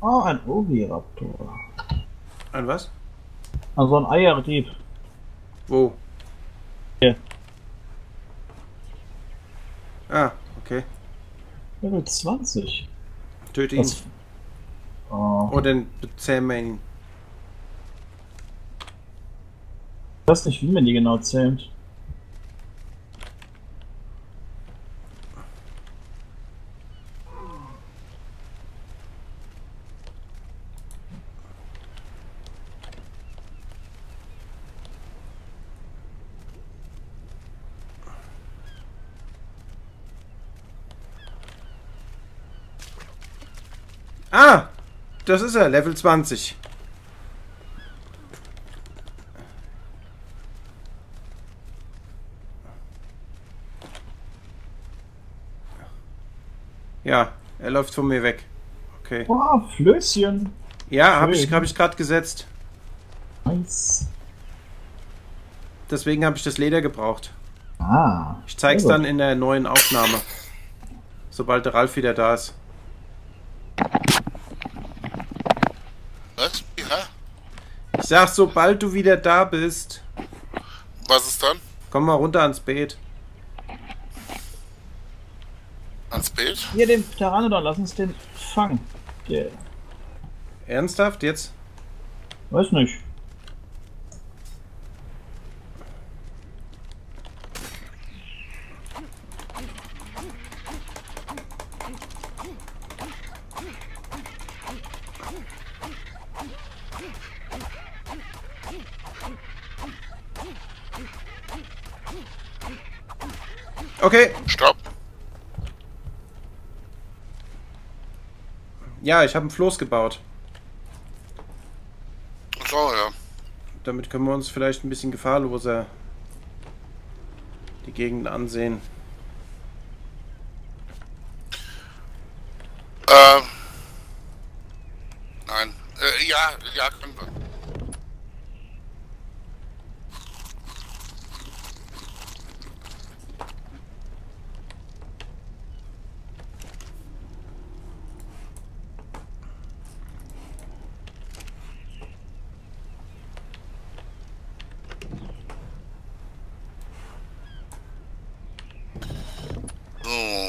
Oh, ein Oviraptor. Ein was? Also ein Eierdieb. Wo? Hier. Ah, okay. Level 20. Töte ihn. Das, oh, Oder dann bezähmen wir ihn. ich weiß nicht, wie man die genau zählt. Ah! Das ist er, Level 20. Ja, er läuft von mir weg. Okay. Oh, Flößchen. Ja, habe Schön. ich gerade gesetzt. Nice. Deswegen habe ich das Leder gebraucht. Ah. Ich zeig's sehr dann gut. in der neuen Aufnahme. Sobald der Ralf wieder da ist. Was? Ja? Ich sag, sobald du wieder da bist, Was ist dann? komm mal runter ans Beet. Ans Bild? Hier den Pteranodon, lass uns den fangen. Der, Ernsthaft jetzt? weiß nicht. Okay. Stopp. Ja, ich habe ein Floß gebaut. So, ja. Damit können wir uns vielleicht ein bisschen gefahrloser die Gegend ansehen. Nein. Ja, können wir. So.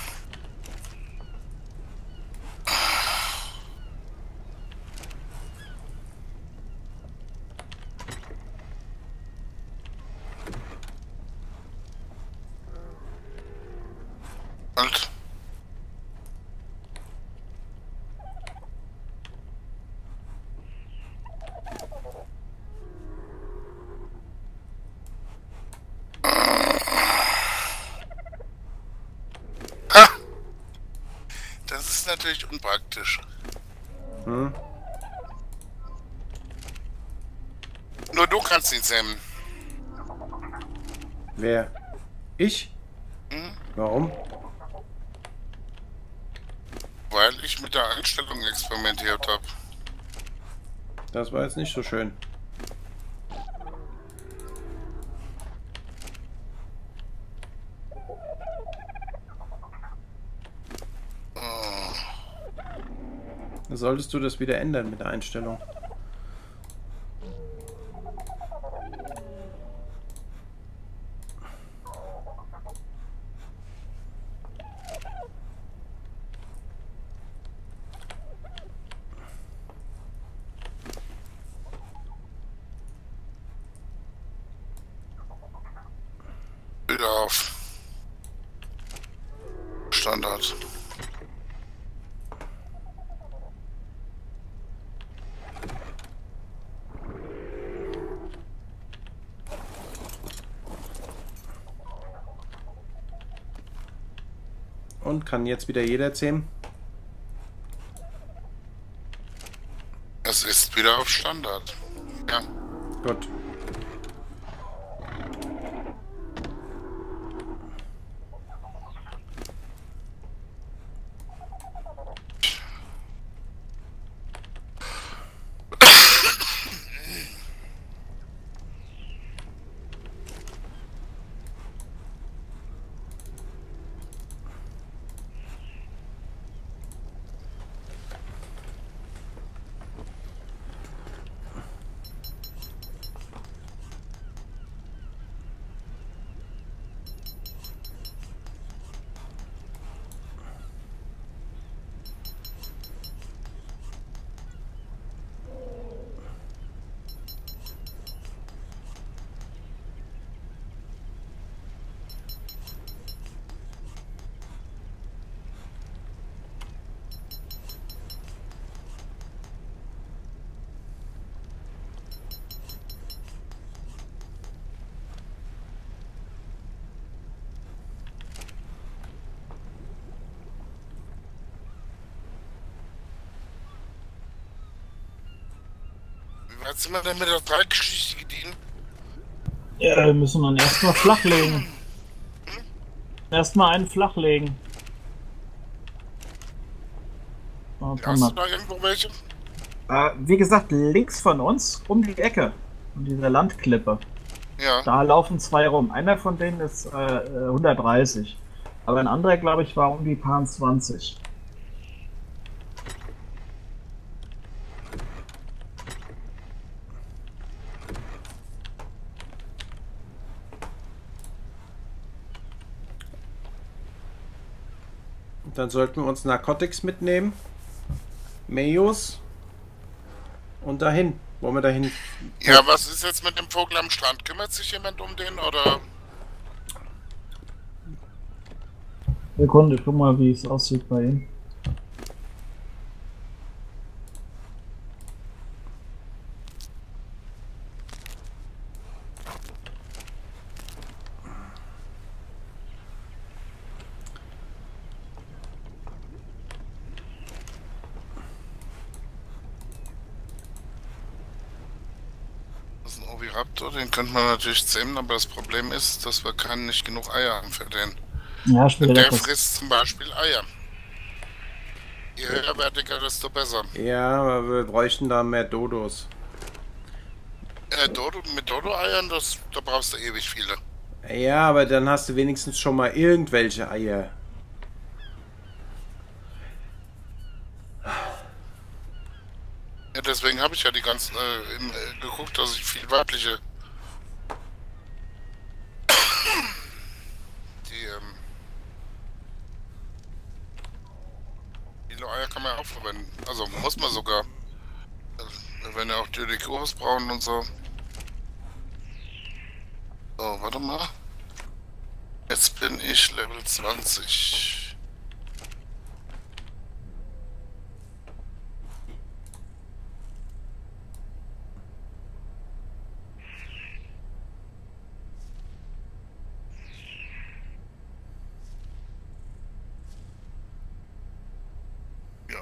Und? Ha! Das ist natürlich unpraktisch. Hm? Nur du kannst ihn zähmen. Wer? Ich? Hm? Warum? Weil ich mit der Einstellung experimentiert habe. Das war jetzt nicht so schön. Solltest du das wieder ändern mit der Einstellung? Wieder auf Standard. Und kann jetzt wieder jeder zähmen? Es ist wieder auf Standard. Ja. Gut. weit sind wir denn mit der Dreigeschichte gedient? Ja, wir müssen dann erstmal flachlegen. Erstmal einen flachlegen. Oh, Hast du da irgendwo welche? wie gesagt, links von uns, um die Ecke. Um diese Landklippe. Ja. Da laufen zwei rum. Einer von denen ist 130. Aber ein anderer, glaube ich, war um die paar 20. Dann sollten wir uns Narcotics mitnehmen. Mayos. Und dahin. Wollen wir dahin? Ja, was ist jetzt mit dem Vogel am Strand? Kümmert sich jemand um den oder? Sekunde, guck mal, wie es aussieht bei ihm. Das ist ein Oviraptor, den könnte man natürlich zähmen, aber das Problem ist, dass wir nicht genug Eier haben für den. Ja, später Der das. frisst zum Beispiel Eier. Je höherwertiger, desto besser. Ja, aber wir bräuchten da mehr Dodos. Mit Dodo-Eiern, da brauchst du ewig viele. Ja, aber dann hast du wenigstens schon mal irgendwelche Eier. Ja, deswegen habe ich ja die ganzen geguckt, dass ich viel weibliche. Viele Eier kann man ja auch verwenden. Also muss man sogar. Wir werden ja auch Didikuros brauchen und so. So, warte mal. Jetzt bin ich Level 20. Ja.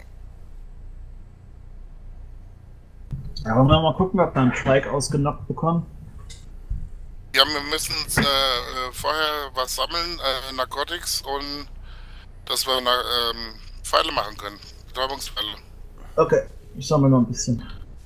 Ja, wollen wir mal gucken, ob wir einen Zweig ausgenockt bekommen. Ja, wir müssen vorher was sammeln, Narcotics, und dass wir Pfeile machen können. Betäubungspfeile. Okay, ich sammle noch ein bisschen.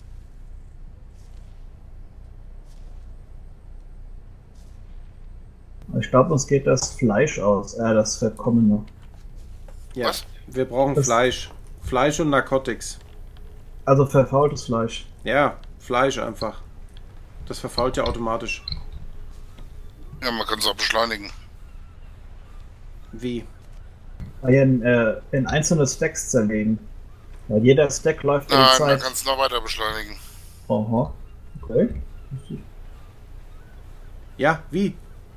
Ich glaube, uns geht das Fleisch aus. Das Verkommene. Ja, Was? wir brauchen Das- Fleisch. Fleisch und Narcotics. Also verfaultes Fleisch. Ja, Fleisch einfach. Das verfault ja automatisch. Ja, man kann es auch beschleunigen. Wie? In einzelne Stacks zerlegen. Weil jeder Stack läuft in Nein, man Zeit. kann es noch weiter beschleunigen. Aha. Okay. Ja, wie?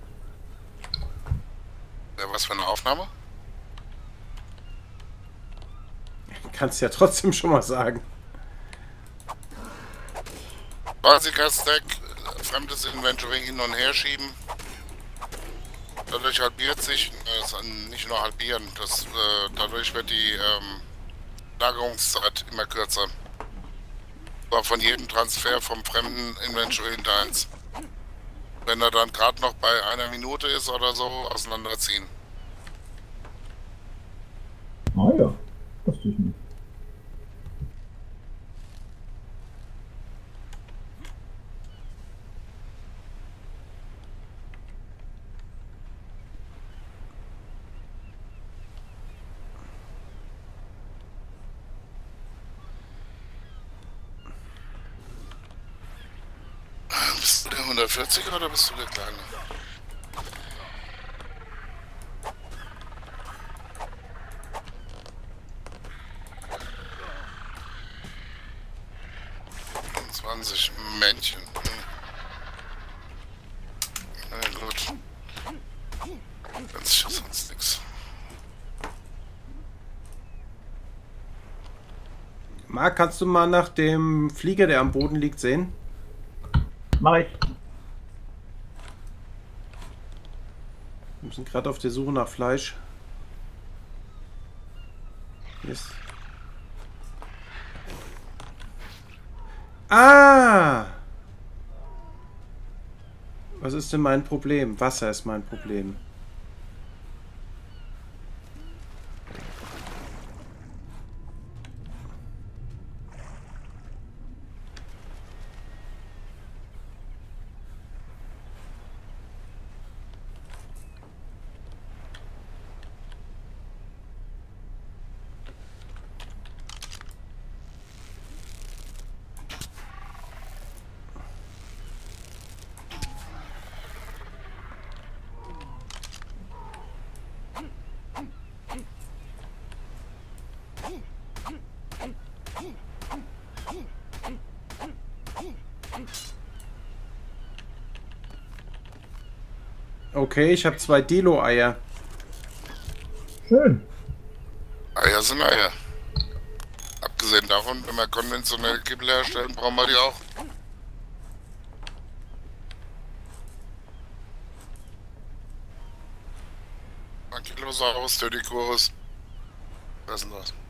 Ja, was für eine Aufnahme? Kannst ja trotzdem schon mal sagen. Basiker Stack, fremdes Inventory hin und her schieben. Dadurch halbiert sich, nicht nur halbieren, dadurch wird die Lagerungszeit immer kürzer. War von jedem Transfer vom fremden Inventory in deins. Wenn er dann gerade noch bei einer Minute ist oder so, auseinanderziehen. Ah ja, das tue ich nicht. Bist du der 140er oder bist du der Kleine? Männchen. Na gut. Das ist ja sonst nichts. Marc, kannst du mal nach dem Flieger, der am Boden liegt, sehen? Mach ich. Wir sind gerade auf der Suche nach Fleisch. Yes. Ah! Was ist denn mein Problem? Wasser ist mein Problem. Okay, ich habe 2 Dilo-Eier. Schön. Eier sind Eier. Abgesehen davon, wenn wir konventionelle Kippel herstellen, brauchen wir die auch. Ankylosaurus, Pterygosaurus. Was ist denn das?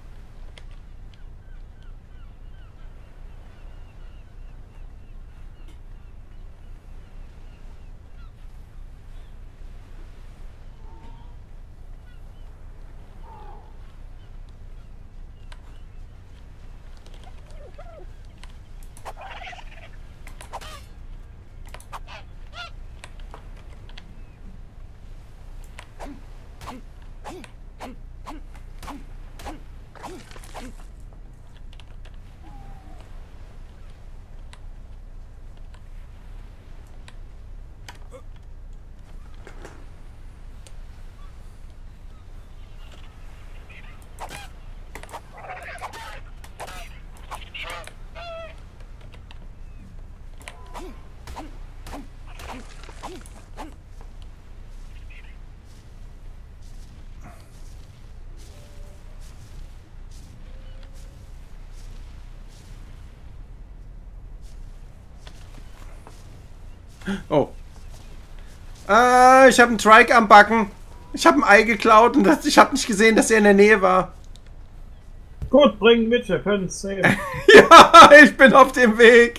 Oh. Ah, ich habe einen Trike am Backen. Ich habe ein Ei geklaut und ich habe nicht gesehen, dass er in der Nähe war. Gut, bringen mit, wir können es sehen. Ja, ich bin auf dem Weg.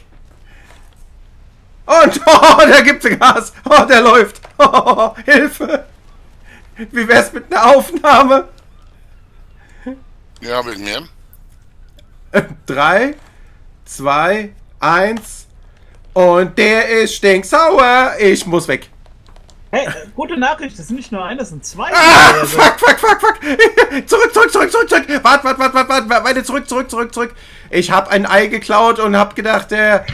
Und oh, der gibt Gas. Oh, der läuft. Oh, Hilfe. Wie wär's mit einer Aufnahme? Ja, mit mir. 3, 2, 1. Und der ist stinksauer. Ich muss weg. Hey, gute Nachricht, das sind nicht nur eine, das sind 2. Ah, fuck. Zurück. Warte. Weiter zurück. Ich habe ein Ei geklaut und habe gedacht,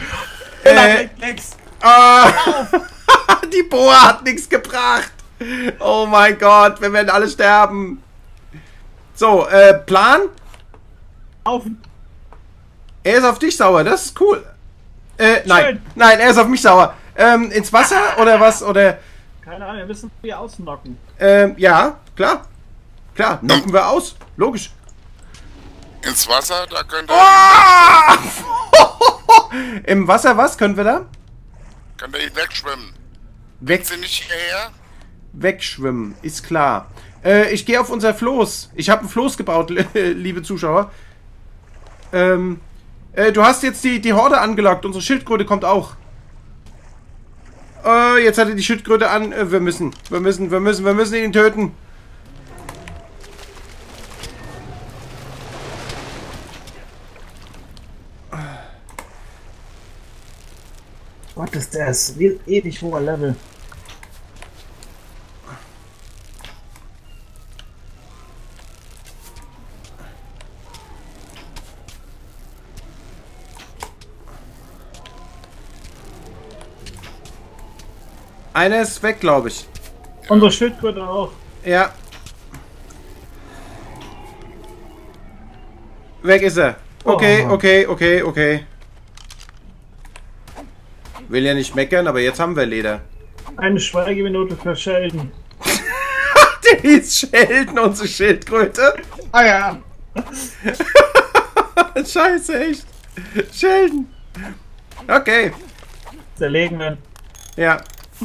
die Boa hat nichts gebracht. Oh mein Gott, wir werden alle sterben. So, Plan? Auf. Er ist auf dich sauer, das ist cool. Nein, er ist auf mich sauer. Ins Wasser oder was? Oder? Keine Ahnung, wir müssen hier ausnocken. Ja, klar. Klar, knocken wir aus. Logisch. Ins Wasser, da könnt ihr... Oh! Im Wasser, was können wir da? Könnt ihr ihn wegschwimmen. Weg, Sind nicht hierher? wegschwimmen, ist klar. Ich gehe auf unser Floß. Ich habe ein Floß gebaut, liebe Zuschauer. Du hast jetzt die Horde angelockt. Unsere Schildkröte kommt auch. Jetzt hat er die Schildkröte an. Wir müssen ihn töten. Gott, ist das ewig hoher Level. Einer ist weg, glaube ich. Unsere Schildkröte auch. Ja. Weg ist er. Okay, okay. Will ja nicht meckern, aber jetzt haben wir Leder. Eine Schweigeminute für Sheldon. Der hieß Sheldon, unsere Schildkröte. Ah ja. Scheiße, echt. Sheldon. Okay. Zerlegen wir. Ja.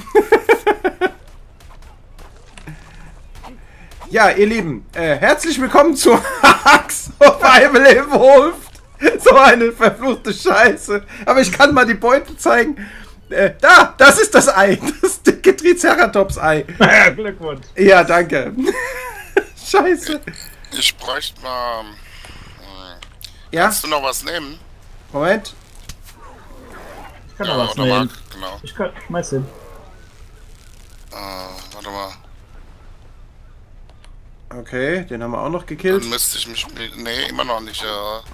Ja, ihr Lieben, herzlich willkommen zu Ark Survival Evolved. So eine verfluchte Scheiße. Aber ich kann mal die Beute zeigen. Das ist das Ei. Das dicke Triceratops-Ei. Ja, Glückwunsch. Ja, danke. Scheiße. Ich bräuchte mal... Ja, Kannst du noch was nehmen? Moment. Ich kann noch was oder nehmen. Marc, genau. Ich schmeiß hin. Warte mal. Okay, den haben wir auch noch Dann gekillt. müsste ich mich... Nee, immer noch nicht.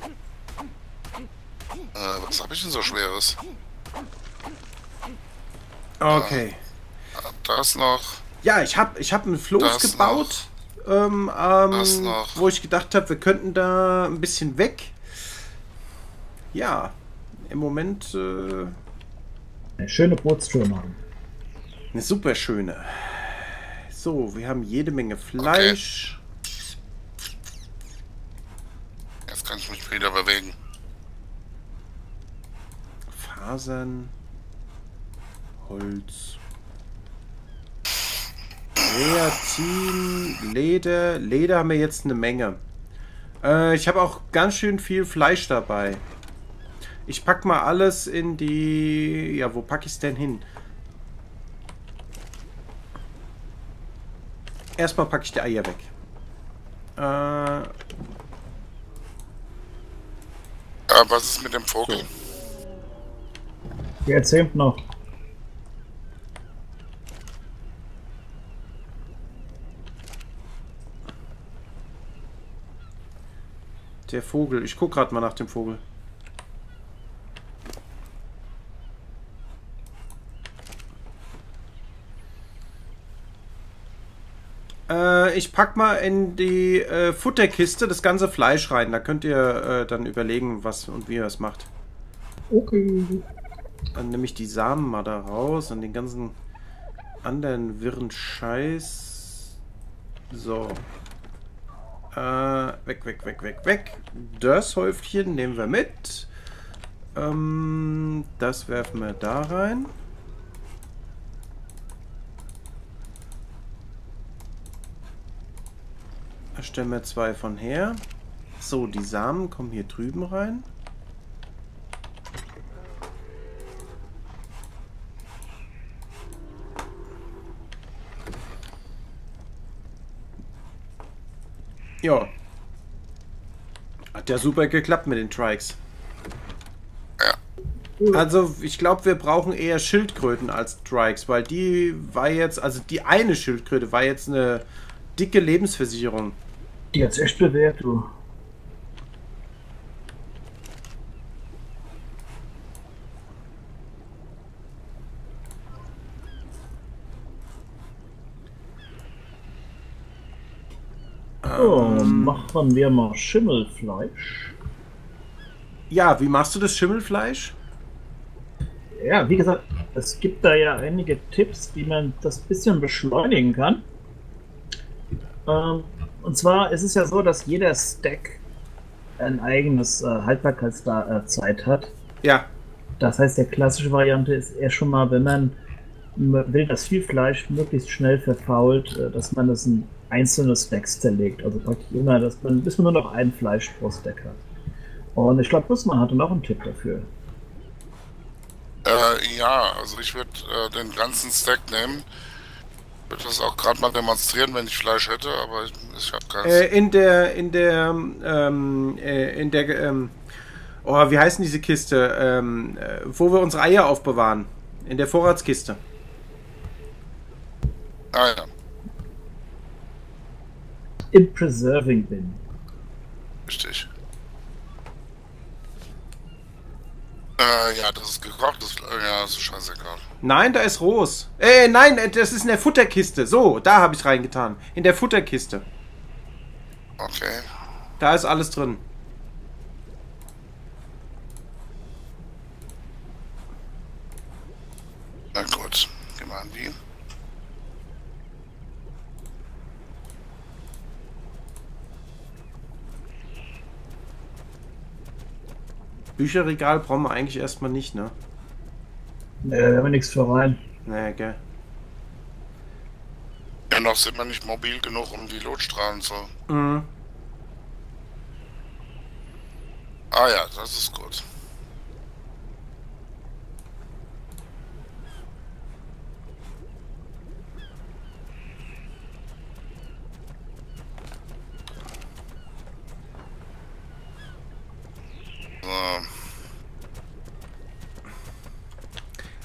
Was habe ich denn so Schweres? Okay. Das noch. Ja, ich hab ein Floß Das gebaut, Das noch. wo ich gedacht habe, wir könnten da ein bisschen weg. Ja, im Moment Eine schöne Bootstour machen. eine super schöne. So, wir haben jede Menge Fleisch. Jetzt kann ich mich wieder bewegen. Fasern. Holz. Kreatin, Leder. Leder haben wir jetzt eine Menge. Ich habe auch ganz schön viel Fleisch dabei. Ich pack mal alles in die... Ja, wo packe ich es denn hin? Erstmal packe ich die Eier weg. Was ist mit dem Vogel? So. Wer erzählt noch? Der Vogel. Ich gucke gerade mal nach dem Vogel. Ich pack mal in die Futterkiste das ganze Fleisch rein. Da könnt ihr dann überlegen, was und wie ihr es macht. Okay. Dann nehme ich die Samen mal da raus und den ganzen anderen wirren Scheiß. So. Weg, weg, weg, weg, weg. Das Häufchen nehmen wir mit. Das werfen wir da rein. Da stellen wir 2 von her. So, die Samen kommen hier drüben rein. Ja. Hat ja super geklappt mit den Trikes. Ja. Also, ich glaube, wir brauchen eher Schildkröten als Trikes, weil die war jetzt, also die eine Schildkröte war jetzt eine dicke Lebensversicherung. Die hat's echt bewährt, du. So, machen wir mal Schimmelfleisch. Ja, wie machst du das Schimmelfleisch? Ja, wie gesagt, es gibt da ja einige Tipps, wie man das bisschen beschleunigen kann. Und zwar ist es ja so, dass jeder Stack ein eigenes Haltbarkeitszeit hat. Ja. Das heißt, der klassische Variante ist eher schon mal, wenn man will, dass viel Fleisch möglichst schnell verfault, dass man das in einzelne Stacks zerlegt. Also praktisch immer, bis man nur noch ein Fleisch pro Stack hat. Und ich glaube, Bussmann hatte noch einen Tipp dafür. Ja, also ich würde den ganzen Stack nehmen. Ich würde das auch gerade mal demonstrieren, wenn ich Fleisch hätte, aber ich habe keins. Oh, wie heißen diese Kiste? Wo wir unsere Eier aufbewahren. In der Vorratskiste. Ah ja, Im Preserving Bin. richtig. Ja, das ist gekocht, das ist scheißegal. Nein, da ist rohes. Nein, das ist in der Futterkiste. So, da habe ich reingetan. In der Futterkiste. Okay. Da ist alles drin. Na gut, gehen wir an die. Bücherregal brauchen wir eigentlich erstmal nicht, ne? Da haben wir nichts für rein. Naja, gell. Ja, noch sind wir nicht mobil genug, um die Lotstrahlen zu... Mhm. Ah ja, das ist gut.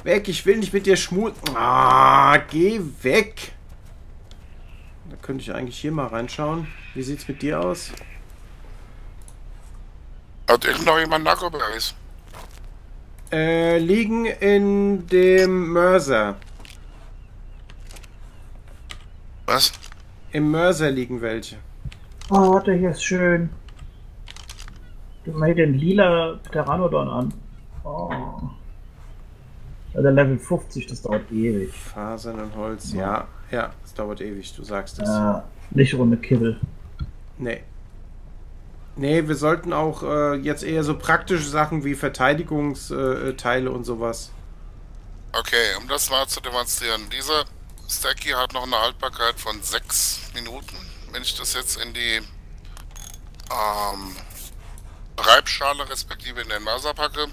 Weg, ich will nicht mit dir schmusen. Ah, geh weg. Da könnte ich eigentlich hier mal reinschauen. Wie sieht's mit dir aus? Hat irgend noch jemand Narcoberries? Liegen in dem Mörser. Was? Im Mörser liegen welche. Oh, der hier ist schön. Gib mal hier den lila Pteranodon an. Oh. Ja, der Level 50, das dauert ewig. Fasern und Holz, ja. Ja, es dauert ewig, du sagst es. Nicht ohne Kibbel. Nee. Nee, wir sollten auch jetzt eher so praktische Sachen wie Verteidigungsteile und sowas. Okay, um das mal zu demonstrieren. Dieser Stack hier hat noch eine Haltbarkeit von 6 Minuten. Wenn ich das jetzt in die Reibschale respektive in den Mörser packe,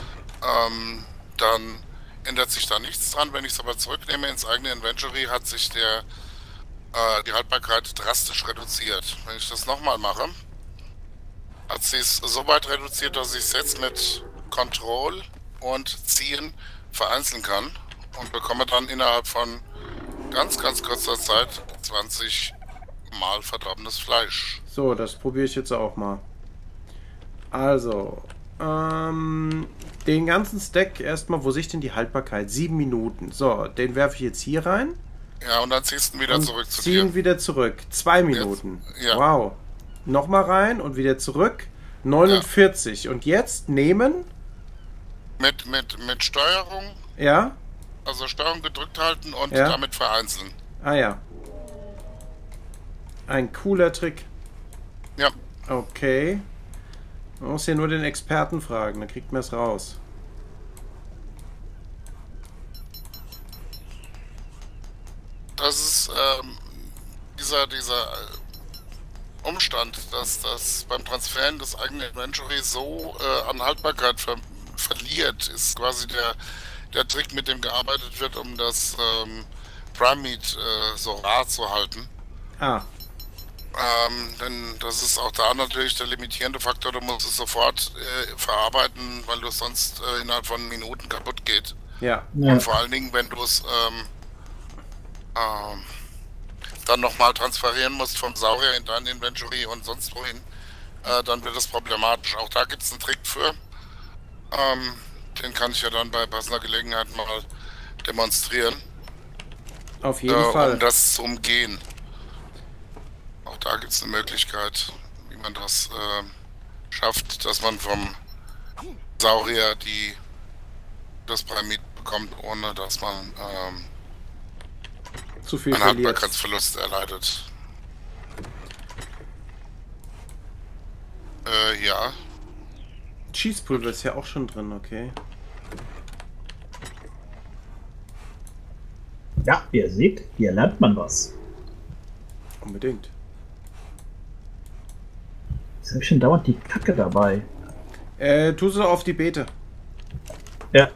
dann ändert sich da nichts dran. Wenn ich es aber zurücknehme ins eigene Inventory, hat sich die Haltbarkeit drastisch reduziert. Wenn ich das nochmal mache, hat sie es so weit reduziert, dass ich es jetzt mit Control und Ziehen vereinzeln kann und bekomme dann innerhalb von ganz kurzer Zeit 20 Mal verdorbenes Fleisch. So, das probiere ich jetzt auch mal. Also, den ganzen Stack erstmal, wo sehe ich denn die Haltbarkeit? 7 Minuten. So, den werfe ich jetzt hier rein. Ja, und dann ziehst du ihn wieder und zurück zu dir. ziehen wieder zurück. 2 Minuten. Jetzt, ja. Wow. Nochmal rein und wieder zurück. 49. Ja. Und jetzt nehmen. Mit Steuerung. Ja. Also Steuerung gedrückt halten und ja. damit vereinzeln. Ah ja. Ein cooler Trick. Ja. Okay. Man muss hier nur den Experten fragen, dann kriegt man es raus. Das ist dieser Umstand, dass das beim Transferen des eigenen Inventory so an Haltbarkeit verliert, ist quasi der Trick, mit dem gearbeitet wird, um das Prime Meat so rar zu halten. Ah. Denn das ist auch da natürlich der limitierende Faktor, du musst es sofort verarbeiten, weil du es sonst innerhalb von Minuten kaputt geht. Ja. Und vor allen Dingen, wenn du es dann nochmal transferieren musst vom Saurier in dein Inventory und sonst wohin, dann wird es problematisch. Auch da gibt es einen Trick für. Den kann ich ja dann bei passender Gelegenheit mal demonstrieren. Auf jeden Fall. Um das zu umgehen. Auch da gibt es eine Möglichkeit, wie man das schafft, dass man vom Saurier das Pyramid bekommt, ohne dass man zu viel einen verliert. Haltbarkeitsverlust erleidet. Ja. Schießpulver ist ja auch schon drin, okay. Ja, ihr seht, hier lernt man was. Unbedingt. Jetzt habe ich schon dauernd die Kacke dabei. Tu sie auf die Beete. Ja.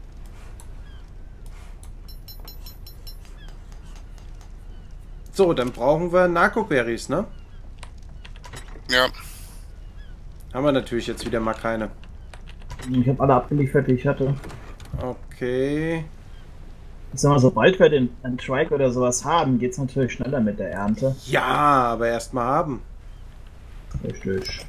So, dann brauchen wir Narcoberries, ne? Ja. Haben wir natürlich jetzt wieder mal keine. Ich habe alle abgeliefert, die ich hatte. Okay. Ich sag mal, sobald wir einen Trike oder sowas haben, geht es natürlich schneller mit der Ernte. Ja, aber erst mal haben. Richtig.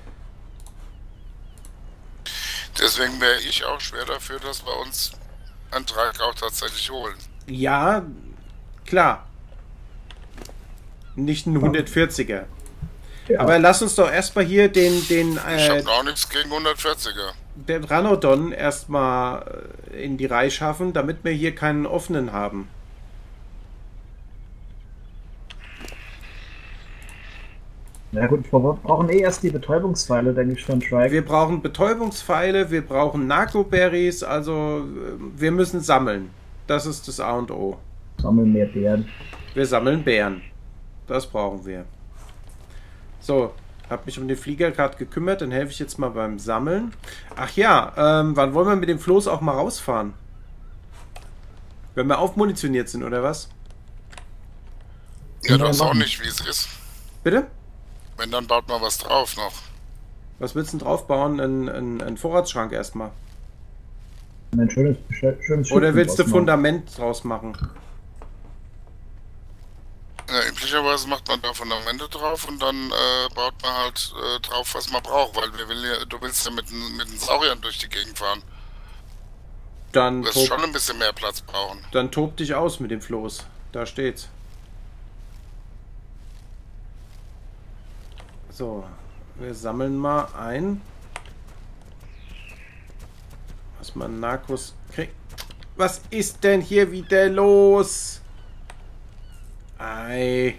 Deswegen wäre ich auch schwer dafür, dass wir uns einen Trike auch tatsächlich holen. Ja, klar. Nicht ein 140er. Ja. Aber lass uns doch erstmal hier ich habe auch nichts gegen 140er. den Ranodon erstmal in die Reihe schaffen, damit wir hier keinen offenen haben. Ja gut, wir brauchen erst die Betäubungspfeile, denke ich, für einen Trike. Wir brauchen Betäubungspfeile, wir brauchen Narcoberries, also wir müssen sammeln. Das ist das A und O. Sammeln mehr Beeren. Wir sammeln Beeren. Das brauchen wir. So, habe mich um den Flieger gerade gekümmert, dann helfe ich jetzt mal beim Sammeln. Ach ja, wann wollen wir mit dem Floß auch mal rausfahren? Wenn wir aufmunitioniert sind, oder was? Ja, du weißt auch nicht, wie es ist. Bitte? Wenn, dann baut man was drauf noch. Was willst du denn draufbauen? Ein Vorratsschrank erstmal. Ein schönes Schiff Oder willst du draus machen. Fundament draus machen? Ja, üblicherweise macht man da Fundamente drauf und dann baut man halt drauf, was man braucht, weil du willst ja mit den Sauriern durch die Gegend fahren. Dann Du wirst tob, schon ein bisschen mehr Platz brauchen. dann tob dich aus mit dem Floß. Da steht's. So, wir sammeln mal ein. Was man Narcos kriegt. Was ist denn hier wieder los? Ei.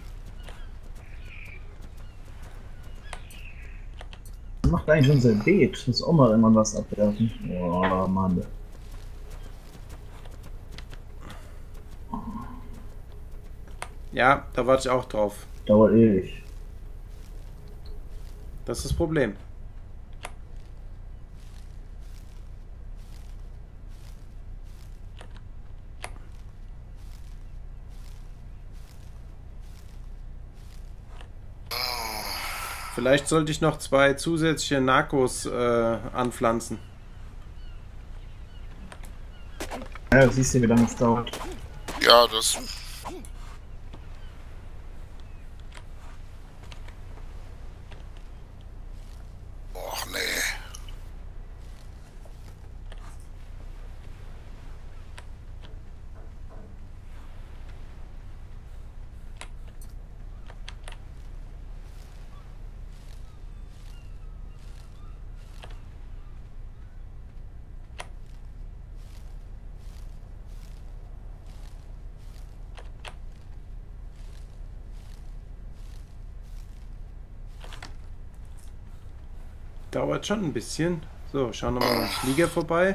Was macht eigentlich unser Beet? Ich muss auch mal irgendwann was abwerfen. Oh, Mann. Ja, da warte ich auch drauf. Dauert ewig. Das ist das Problem. Vielleicht sollte ich noch 2 zusätzliche Narcos anpflanzen. Ja, du siehst ja, wie lange es dauert. Ja, das. Och nee. Dauert schon ein bisschen. So, schauen wir mal Flieger vorbei.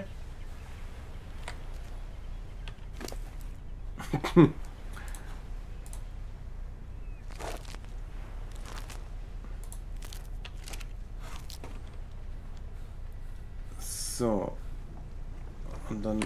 So. Und dann...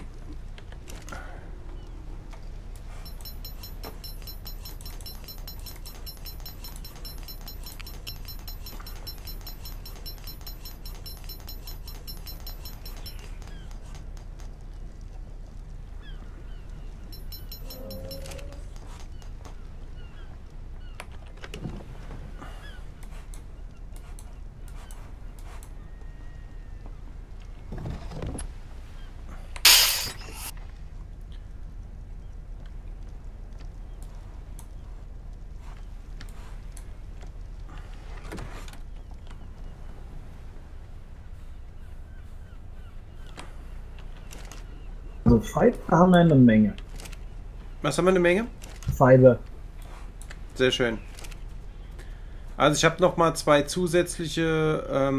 Also Fiber haben wir eine Menge. Was haben wir eine Menge? Fiber. Sehr schön. Also ich habe noch mal 2 zusätzliche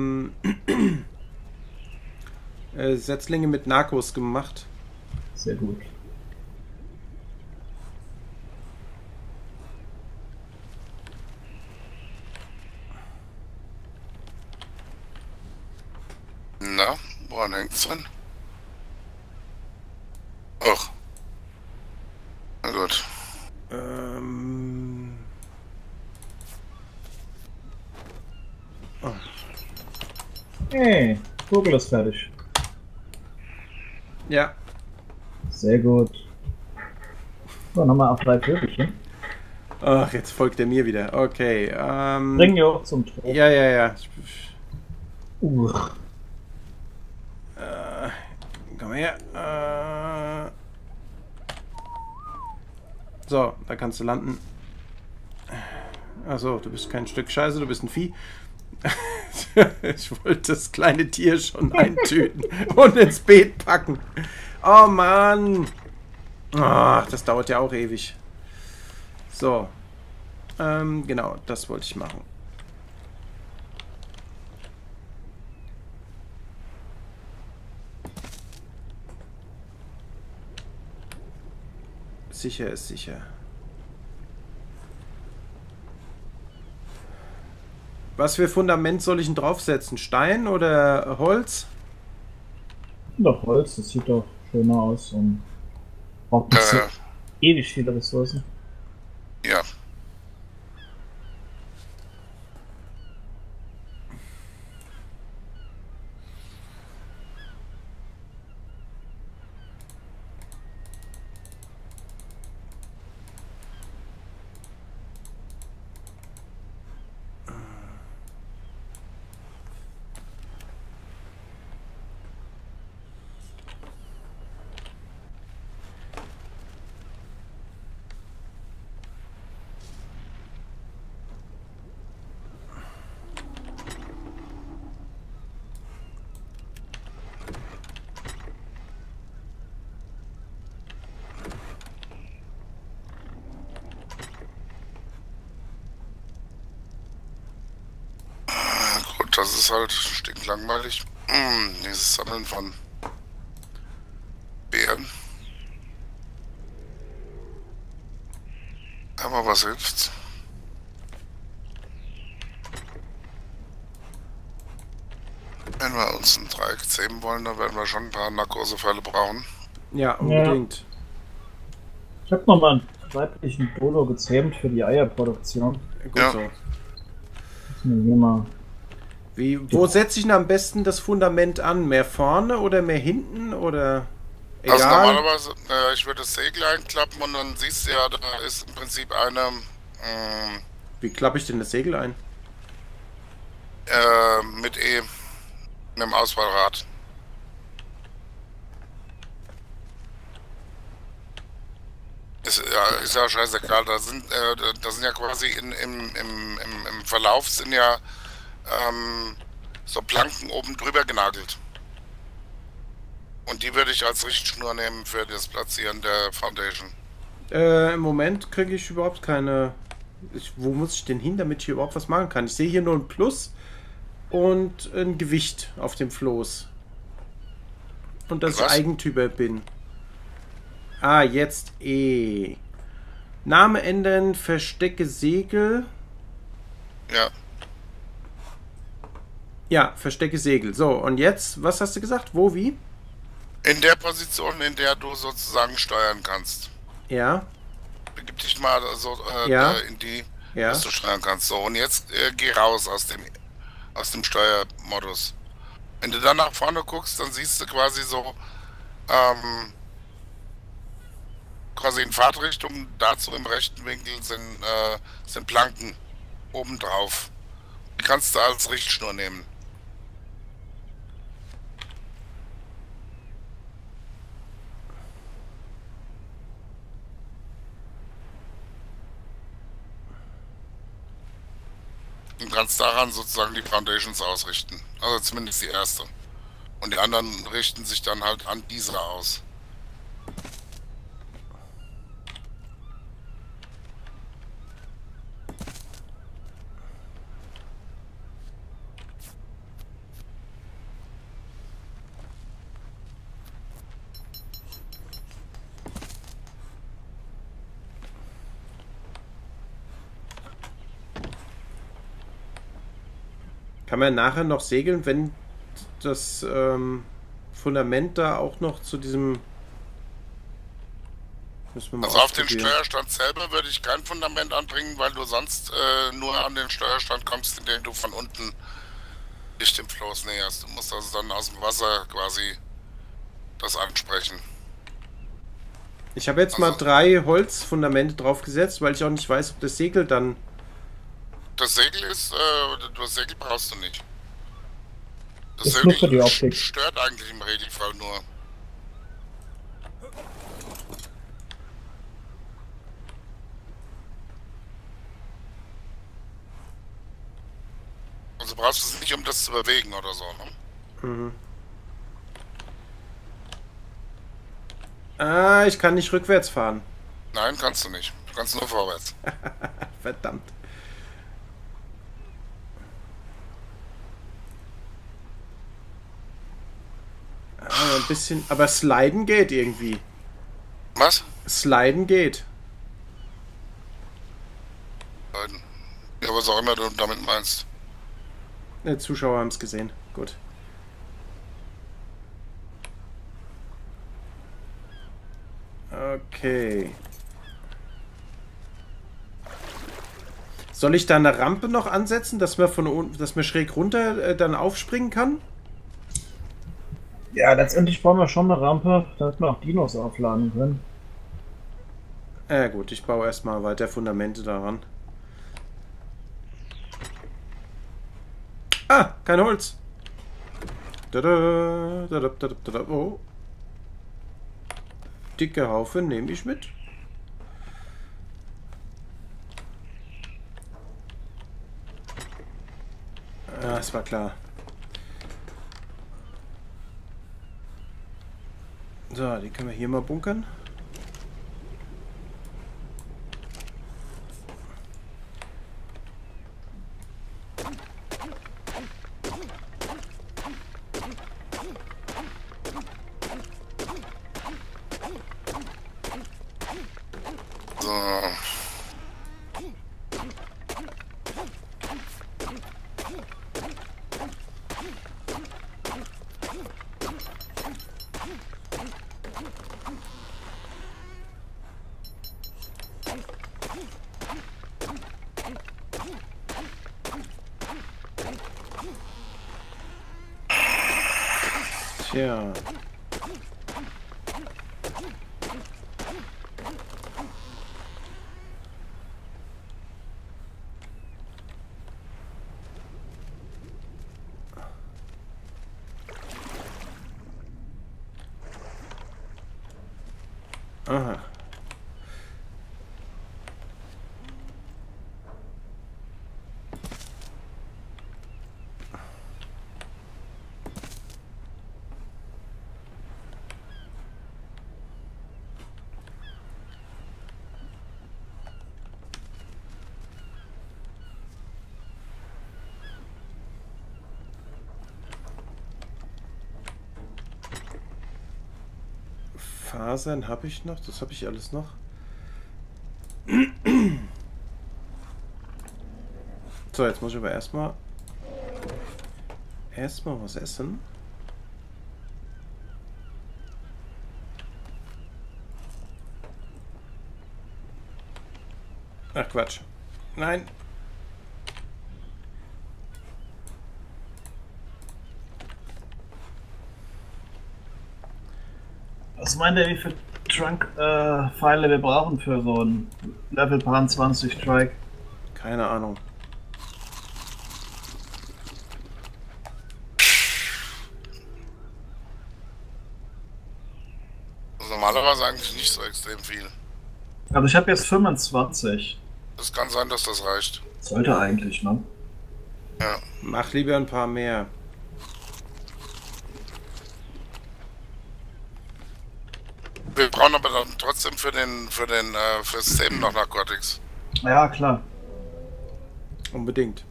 Setzlinge mit Narcos gemacht. Sehr gut. Na, woran hängt's dran? Och. Na gut. Oh. Hey, Vogel ist fertig. Ja. Sehr gut. So, nochmal auf 3 Vögelchen. Ach, jetzt folgt er mir wieder. Okay. Bringen wir auch zum Tod. Ja, ja, ja. Komm her. So, da kannst du landen. Achso, du bist kein Stück Scheiße, du bist ein Vieh. Ich wollte das kleine Tier schon eintüten und ins Beet packen. Oh Mann. Ach, das dauert ja auch ewig. So. Genau, das wollte ich machen. Sicher ist sicher. Was für Fundament soll ich denn draufsetzen? Stein oder Holz? Doch, Holz, das sieht doch schöner aus und braucht nicht so ewig viele Ressourcen. Ja. das ist halt stinklangweilig. Dieses Sammeln von Beeren. Aber was hilft's? Wenn wir uns ein Dreieck zähmen wollen, dann werden wir schon ein paar Narkosefälle brauchen. Ja, unbedingt. Ich habe nochmal einen weiblichen Dodo gezähmt für die Eierproduktion. Gut Ja. so. Müssen wir hier mal. Wo setze ich denn am besten das Fundament an? Mehr vorne oder mehr hinten? Oder egal? Also normalerweise, ich würde das Segel einklappen und dann siehst du ja, da ist im Prinzip eine Wie klappe ich denn das Segel ein? mit mit dem Ausfallrad. Ist ja scheißegal, da sind ja quasi im Verlauf sind ja so Planken oben drüber genagelt. Und die würde ich als Richtschnur nehmen für das Platzieren der Foundation. Im Moment kriege ich überhaupt keine... wo muss ich denn hin, damit ich hier überhaupt was machen kann? Ich sehe hier nur ein Plus und ein Gewicht auf dem Floß. Und dass ich Was? Eigentümer bin. Ah, jetzt E. Name ändern, verstecke Segel. Ja. Ja, verstecke Segel. So, und jetzt, was hast du gesagt? Wo, wie? In der Position, in der du sozusagen steuern kannst. Ja, Begib dich mal so Ja. in die, ja. dass du steuern kannst. So, und jetzt geh raus aus dem Steuermodus. Wenn du dann nach vorne guckst, dann siehst du quasi so quasi in Fahrtrichtung, dazu im rechten Winkel sind Planken obendrauf. Die kannst du als Richtschnur nehmen. Und kannst daran sozusagen die Foundations ausrichten. Also zumindest die erste. Und die anderen richten sich dann halt an diese aus. Kann man nachher noch segeln, wenn das Fundament da auch noch zu diesem... Müssen wir mal Also auf den ausprobieren. Steuerstand selber würde ich kein Fundament anbringen, weil du sonst nur an den Steuerstand kommst, indem du von unten dich dem Floß näherst. Du musst also dann aus dem Wasser quasi das ansprechen. Ich habe jetzt mal Also- 3 Holzfundamente draufgesetzt, weil ich auch nicht weiß, ob das Segel dann... Das Segel das Segel brauchst du nicht. Das Ist nur für die Optik. stört eigentlich im Regelfall nur. Also brauchst du es nicht, um das zu bewegen oder so, ne? Mhm. Ah, ich kann nicht rückwärts fahren. Nein, kannst du nicht. Du kannst nur vorwärts. Verdammt. Ah, ein bisschen... Aber Sliden geht irgendwie. Was? Sliden geht. Ja, was auch immer du damit meinst. Die Zuschauer haben es gesehen. Gut. Okay. Soll ich da eine Rampe noch ansetzen, dass man von unten, dass man schräg runter dann aufspringen kann? Ja, letztendlich brauchen wir schon eine Rampe, damit wir auch Dinos aufladen können. Ja gut, ich baue erstmal weiter Fundamente daran. Ah, kein Holz. Tada, tada, tada, tada, oh. Dicke Haufen nehme ich mit. Ah, es war klar. So, die können wir hier mal bunkern. Tja. Aha. Fasern habe ich noch, das habe ich alles noch. So, jetzt muss ich aber erstmal was essen. Ach Quatsch. Nein. Was meint ihr, wie viele Trunk-Pfeile wir brauchen für so ein Level 20 Trike? Keine Ahnung. Normalerweise eigentlich nicht so extrem viel. Also ich habe jetzt 25. Es kann sein, dass das reicht. Sollte eigentlich, ne? Ja. Mach lieber ein paar mehr. Wir brauchen aber dann trotzdem fürs Zähmen noch Narcotics. Ja, klar. Unbedingt.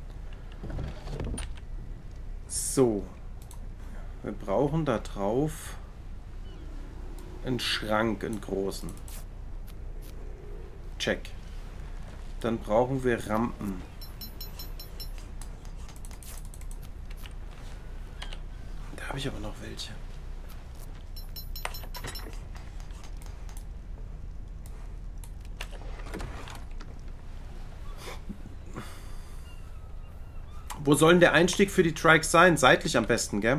So. Wir brauchen da drauf einen Schrank, einen großen. Check. Dann brauchen wir Rampen. Da habe ich aber noch welche. Wo soll denn der Einstieg für die Trikes sein? Seitlich am besten, gell?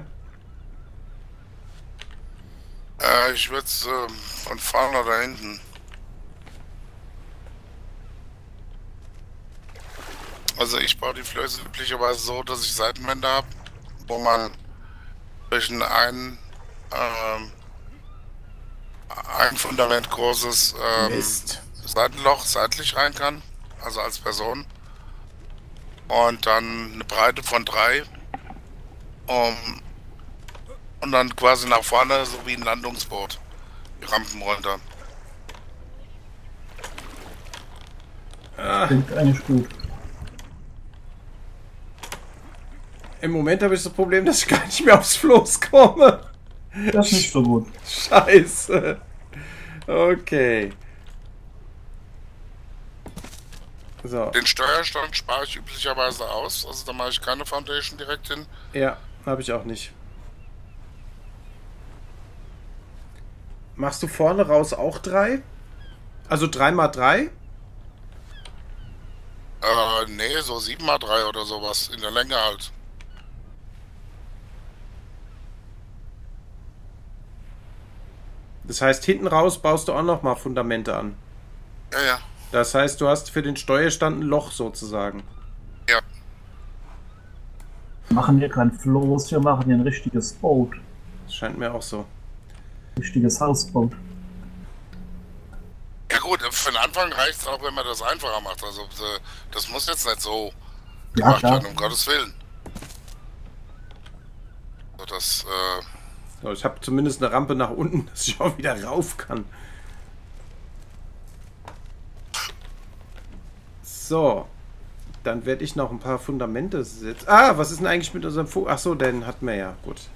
Ich würde es von vorne oder hinten. Also ich baue die Flöße üblicherweise so, dass ich Seitenwände habe, wo man durch ein Fundament großes Seitenloch seitlich rein kann, also als Person. Und dann eine Breite von 3. Und dann quasi nach vorne, so wie ein Landungsboot. Die Rampen runter. Klingt eigentlich gut. Im Moment habe ich das Problem, dass ich gar nicht mehr aufs Floß komme. Das ist nicht so gut. Scheiße. Okay. So. Den Steuerstand spare ich üblicherweise aus, also da mache ich keine Foundation direkt hin. Ja, habe ich auch nicht. Machst du vorne raus auch 3? Also 3x3? Nee, so 7x3 oder sowas, in der Länge halt. Das heißt, hinten raus baust du auch noch mal Fundamente an. Ja, ja. Das heißt, du hast für den Steuerstand ein Loch sozusagen. Ja. Wir machen hier kein Floß, wir machen hier ein richtiges Boot. Das scheint mir auch so. Richtiges Hausboot. Ja gut, für den Anfang reicht es auch, wenn man das einfacher macht. Also das muss jetzt nicht so gemacht werden, um Gottes Willen. So, das, So, ich habe zumindest eine Rampe nach unten, dass ich auch wieder rauf kann. So. Dann werde ich noch ein paar Fundamente setzen. Ah, was ist denn eigentlich mit unserem Vogel? Ach so, den hatten wir ja. Gut.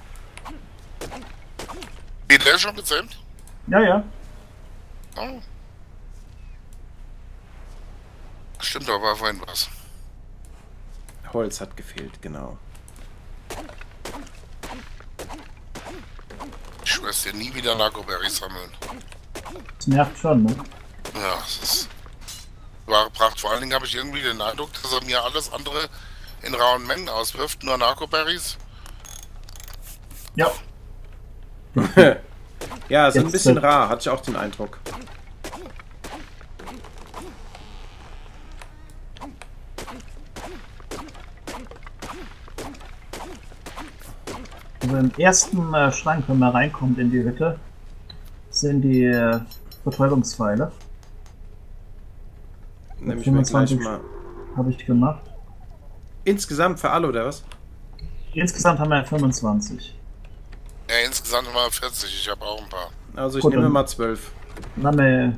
geht der schon gezähmt? Ja, ja. Oh. Stimmt, da war vorhin was. Holz hat gefehlt, genau. Ich schwör's dir, nie wieder Narcoberries sammeln. Das nervt schon, ne? Ja, es ist wahre Pracht. Vor allen Dingen habe ich irgendwie den Eindruck, dass er mir alles andere in rauen Mengen auswirft, nur Narcoberries. Ja. Ja, sind ein Jetzt, bisschen rar, hatte ich auch den Eindruck. Also im ersten Schrank, wenn man reinkommt in die Hütte, sind die Betäubungspfeile. Nehme ich mir gleich mal. Habe ich gemacht. Insgesamt für alle, oder was? Insgesamt haben wir 25. Ja, insgesamt immer 40. Ich habe auch ein paar. Also ich Gut, nehme dann- mal 12. Dann haben wir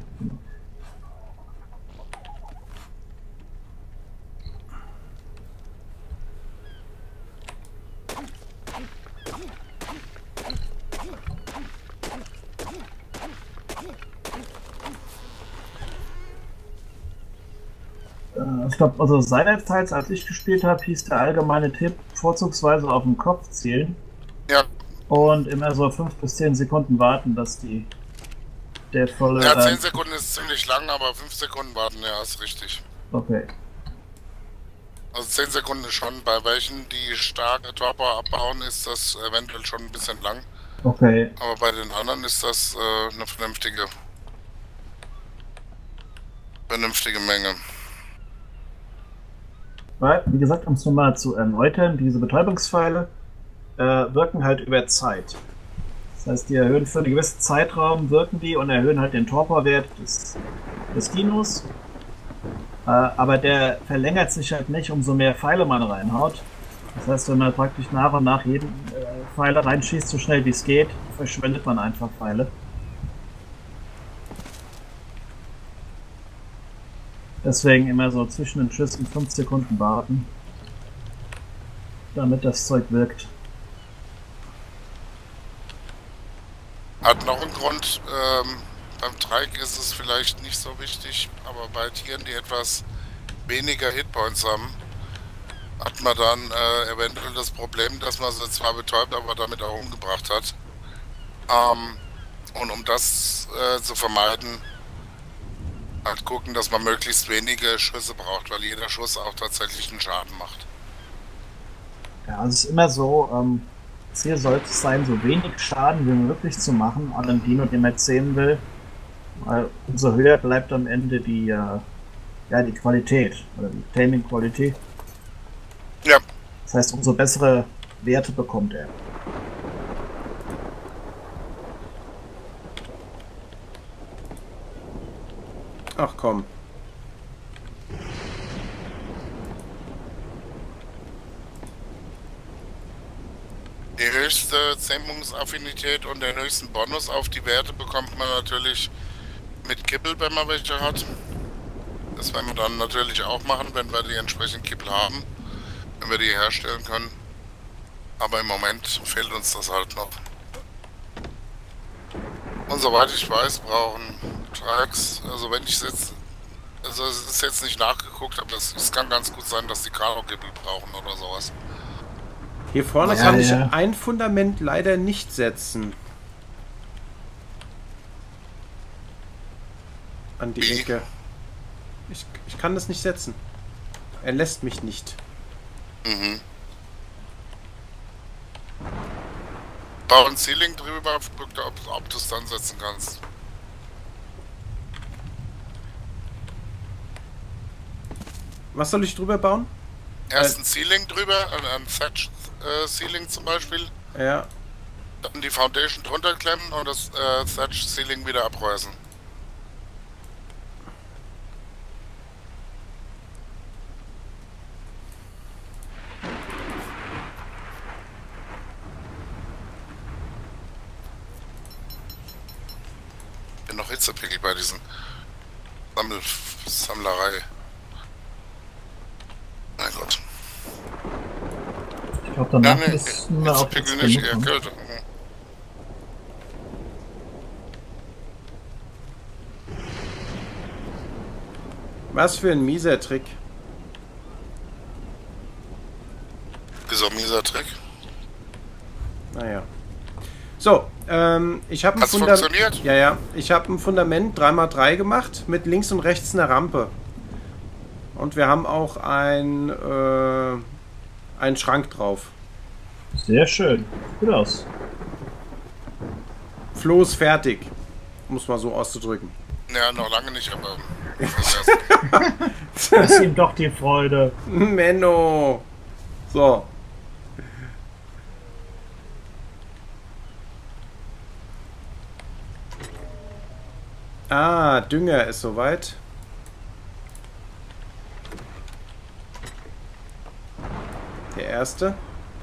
ich glaube, also seinerzeit, als ich gespielt habe, hieß der allgemeine Tipp, vorzugsweise auf den Kopf zielen Ja, und immer so 5 bis 10 Sekunden warten, dass der volle... ja 10 Sekunden ist ziemlich lang, aber 5 Sekunden warten, ja, ist richtig. Okay. Also 10 Sekunden ist schon, bei welchen, die starke Torpor abbauen, ist das eventuell schon ein bisschen lang. Okay. Aber bei den anderen ist das eine vernünftige Menge. Weil, wie gesagt, um es nochmal zu erläutern, diese Betäubungspfeile wirken halt über Zeit. Das heißt, die erhöhen für einen gewissen Zeitraum, wirken die und erhöhen halt den Torporwert des Dinos. Aber der verlängert sich halt nicht, umso mehr Pfeile man reinhaut. Das heißt, wenn man praktisch nach und nach jeden Pfeile reinschießt, so schnell wie es geht, verschwendet man einfach Pfeile. Deswegen immer so zwischen den Schüssen 5 Sekunden warten, damit das Zeug wirkt. Hat noch einen Grund, beim Trike ist es vielleicht nicht so wichtig, aber bei Tieren, die etwas weniger Hitpoints haben, hat man dann eventuell das Problem, dass man sie zwar betäubt, aber damit auch umgebracht hat. Und um das zu vermeiden, halt gucken, dass man möglichst wenige Schüsse braucht, weil jeder Schuss auch tatsächlich einen Schaden macht. Ja, also es ist immer so, Ziel sollte es sein, so wenig Schaden wie möglich zu machen an einem Dino, den man zähmen will. Weil umso höher bleibt am Ende die Qualität oder die Taming Quality. Ja, Das heißt, umso bessere Werte bekommt er. Ach komm. die höchste Zähmungsaffinität und den höchsten Bonus auf die Werte bekommt man natürlich mit Kippel, wenn man welche hat. Das werden wir dann natürlich auch machen, wenn wir die entsprechenden Kippel haben, wenn wir die herstellen können. Aber im Moment fehlt uns das halt noch. Und soweit ich weiß, brauchen Trikes, also wenn ich jetzt, also es ist jetzt nicht nachgeguckt, aber es kann ganz gut sein, dass die Kano-Kippel brauchen oder sowas. Hier vorne Ja, kann ich ja. ein Fundament leider nicht setzen. An die Wie? Ecke. Ich kann das nicht setzen. Er lässt mich nicht. Mhm. Bau ein Ceiling drüber, guck da, ob du es dann setzen kannst. Was soll ich drüber bauen? Erst ein Ceiling drüber, ein Thatch Ceiling zum Beispiel, Ja. dann die Foundation drunter klemmen und das Thatch Ceiling wieder abreißen. Bin noch Hitzepickel bei diesen Sammlerei. Mein Gott. Ich glaube, danach Ja, nee, müssen wir auch jetzt Hitzepickel nicht, genug eher haben. Kälte. Was für ein mieser Trick. Wieso mieser Trick? Naja. So, ich habe ein Hat's funktioniert? Ja, ja. Ich habe ein Fundament 3x3 gemacht mit links und rechts einer Rampe. Und wir haben auch einen Schrank drauf. Sehr schön. Gut aus. Flo ist fertig. Muss man so auszudrücken. Ja, noch lange nicht, aber... Das ist ihm doch die Freude. Menno. So. Ah, Dünger ist soweit. Der erste.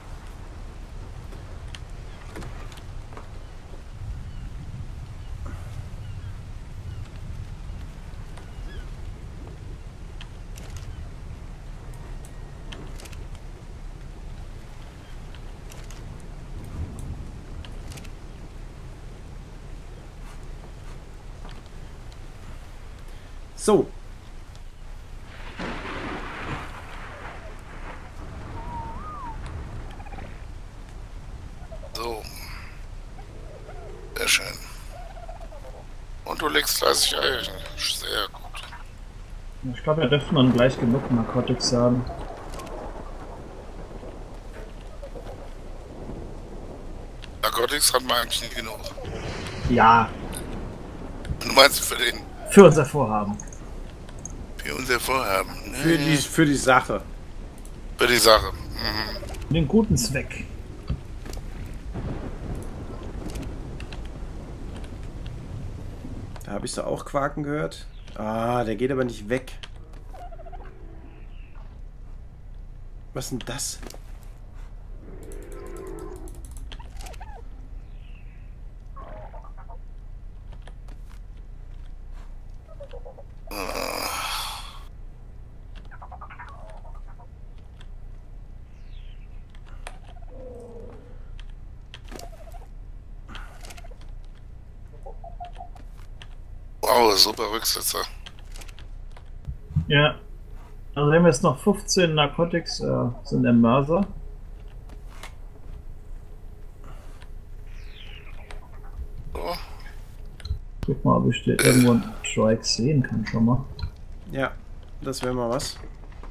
So. So. Sehr schön. Und du legst fleißig Eier. Sehr gut. Ich glaube, wir dürfen dann gleich genug Narcotics haben. Narcotics hat man eigentlich nie genug. Ja, Du meinst für den... für unser Vorhaben. Für unser Vorhaben. Für die Sache. Für die Sache. Mhm. Den guten Zweck. Da habe ich so auch Quaken gehört. Ah, der geht aber nicht weg. Was ist denn das? Wow, super Rücksetzer. Ja. Also wir haben jetzt noch 15 Narcotics, sind im Mörser. So. Guck mal, ob ich hier irgendwo einen Strike sehen kann schon mal. Ja, das wäre mal was.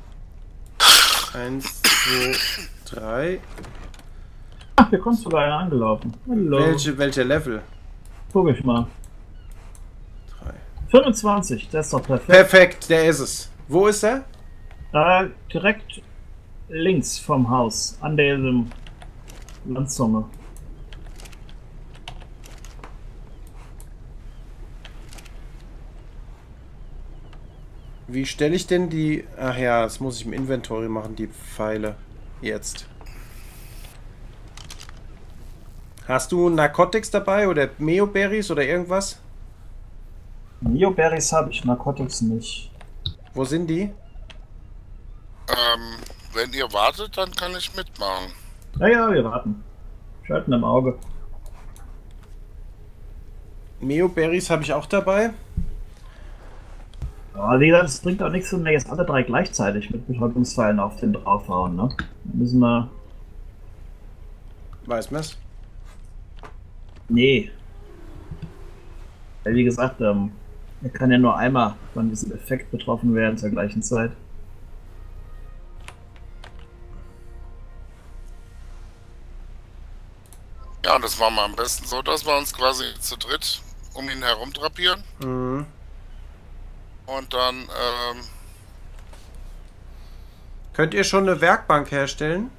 1, 2, 3. Ach, hier kommt sogar einer angelaufen. Hallo. Welcher Level? Guck ich mal. 3. 25, das ist doch perfekt. Perfekt, der ist es. Wo ist er? Direkt links vom Haus, an der Landzunge. Wie stelle ich denn die... Ach ja, das muss ich im Inventory machen, die Pfeile. Jetzt. Hast du Narcotics dabei oder Meoberries oder irgendwas? Neoberries habe ich, Narcotics nicht. Wo sind die? Wenn ihr wartet, dann kann ich mitmachen. Naja, wir warten. Schalten im Auge. Meoberries habe ich auch dabei. Aber wie gesagt, es bringt auch nichts, wenn wir jetzt alle drei gleichzeitig mit Betäubungspfeilen auf den draufhauen, ne? Dann müssen wir... Weiß man's? Nee. Weil wie gesagt, er kann ja nur einmal von diesem Effekt betroffen werden zur gleichen Zeit. Ja, und das machen wir am besten so, dass wir uns quasi zu dritt um ihn herum drapieren. Mhm. Und dann, Könnt ihr schon eine Werkbank herstellen?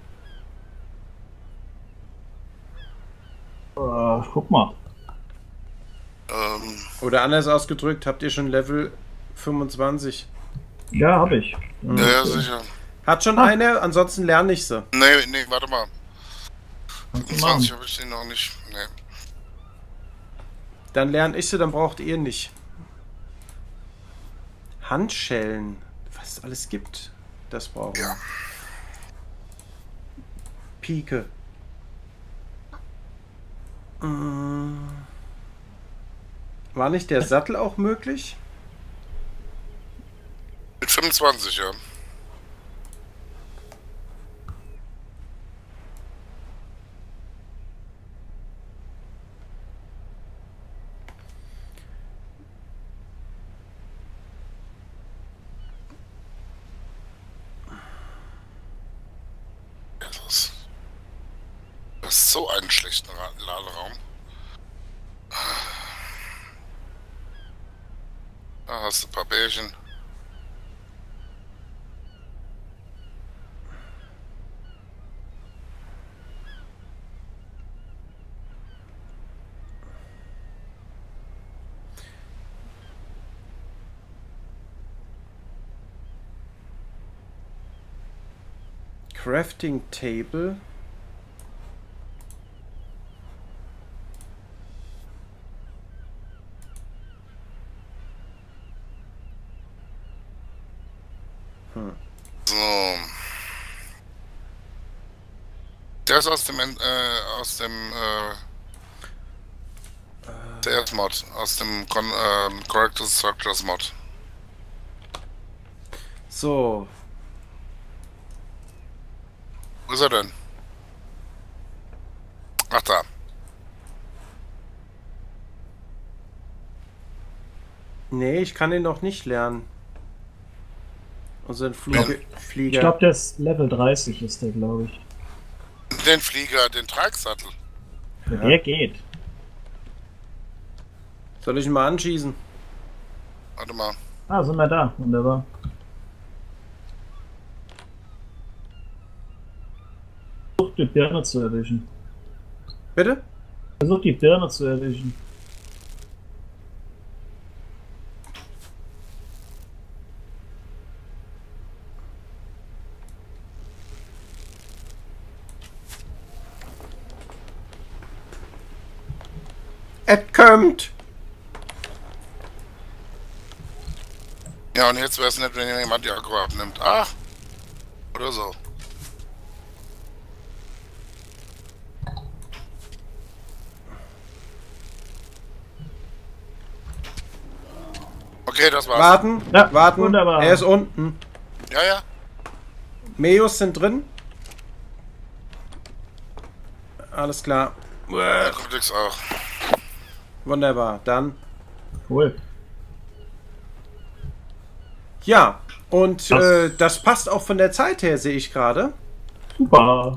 Guck mal. Oder anders ausgedrückt, habt ihr schon Level 25? Ja, habe ich. ja, sicher. Hat schon eine, ansonsten lerne ich sie. Nee, warte mal. Kannst du 25 machen. habe ich den noch nicht. Nee. Dann lerne ich sie, dann braucht ihr nicht. Handschellen. Was es alles gibt, das brauchen wir. Ja. Pike. War nicht der Sattel auch möglich? Mit 25, ja. Das ist so einen schlechten Laderaum. Da hast du ein paar Bärchen. Crafting Table. So. Der ist aus dem CS Mod, aus dem Corrected Structures Mod. So. Wo ist er denn? Ach da. Nee, ich kann den noch nicht lernen. Unseren Flieger. Ich glaube, der ist Level 30 ist der, glaube ich. Den Flieger, den Tragsattel. Ja. Der geht. Soll ich ihn mal anschießen? Warte mal. Ah, sind wir da. Wunderbar. Versucht die Birne zu erwischen. Bitte? Versucht die Birne zu erwischen. Es kommt! Ja, und jetzt wäre es nett, wenn jemand die Akku abnimmt. Ach! Oder so. Okay, das war's. Warten, Ja, warten. wunderbar. Er ist unten. Ja, ja. Meos sind drin. Alles klar. Der Codex auch. Wunderbar. Dann. Cool. Ja, und das passt auch von der Zeit her, sehe ich gerade. Super.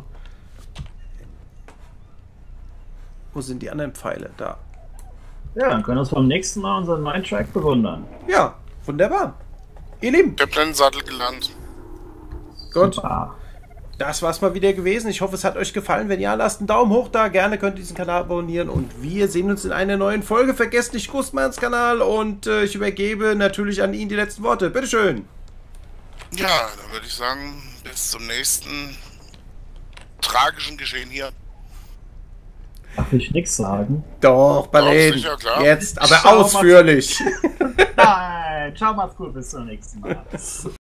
Wo sind die anderen Pfeile? Da. Ja, dann können wir uns beim nächsten Mal unseren Mindtrack bewundern. Ja, wunderbar. Ihr Lieben, Ich hab den Sattel gelernt. gut. Super. Das war's mal wieder gewesen. Ich hoffe, es hat euch gefallen. Wenn ja, lasst einen Daumen hoch da. Gerne könnt ihr diesen Kanal abonnieren. Und wir sehen uns in einer neuen Folge. Vergesst nicht Gustmanns Kanal. Und ich übergebe natürlich an ihn die letzten Worte. Bitteschön. Ja, dann würde ich sagen, bis zum nächsten tragischen Geschehen hier. Darf ich nichts sagen? Doch, Balen. sicher, klar. Jetzt, aber Schau mal. ausführlich. Nein, ciao, macht's gut, bis zum nächsten Mal.